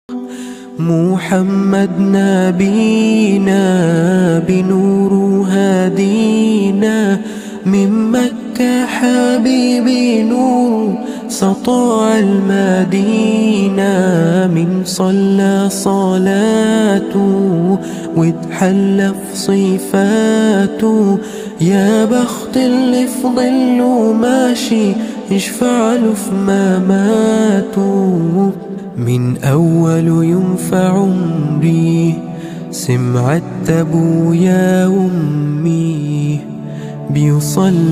محمد نبينا بنور هادينا، من مكة حبيبي نور سطع المدينة، من صلى صلاته واتحلى في صفاته، يا بخت اللي في ظله ماشي يشفع له في مماته. من أول يوم في عمري سمعت أبويا وأمي بيصلي